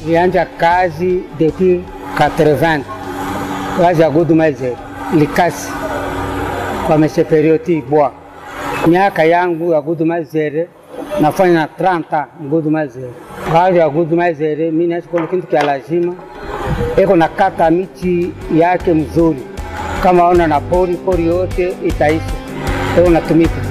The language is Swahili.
Nilianza kazi depuis 80. Kazi ya Gudumaize likasi kwa meshe periodi bwa. Miaka yangu ya Gudumaize nafanya na 30 Gudumaize. Kazi ya Gudumaize mimi nashukuru kitu kia lazima. Eko nakata miti yake mzuri. Kama ona na pori yote itaisha. Eko natumika.